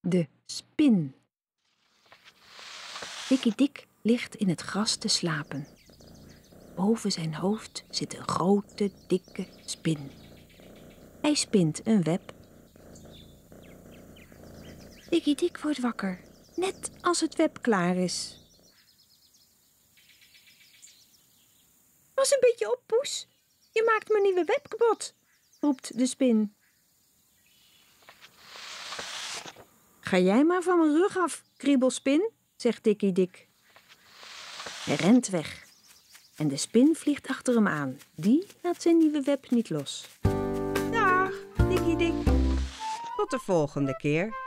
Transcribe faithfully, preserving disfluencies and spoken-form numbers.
De spin. Dikkie Dik ligt in het gras te slapen. Boven zijn hoofd zit een grote, dikke spin. Hij spint een web. Dikkie Dik wordt wakker, net als het web klaar is. Pas een beetje op, poes. Je maakt mijn nieuwe web kapot, roept de spin. Ga jij maar van mijn rug af, kriebelspin, zegt Dikkie Dik. Hij rent weg en de spin vliegt achter hem aan. Die laat zijn nieuwe web niet los. Dag, Dikkie Dik. Tot de volgende keer.